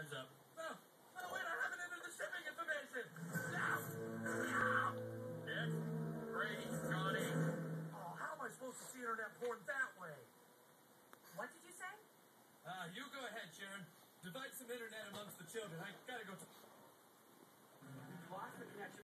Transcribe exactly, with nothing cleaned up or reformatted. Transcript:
Heads up. No, no, wait, I haven't entered the shipping information. No, no. Next. Freeze, Johnny. Oh, how am I supposed to see internet porn that way? What did you say? Uh, you go ahead, Sharon. Divide some internet amongst the children. I gotta go. We've lost the connection.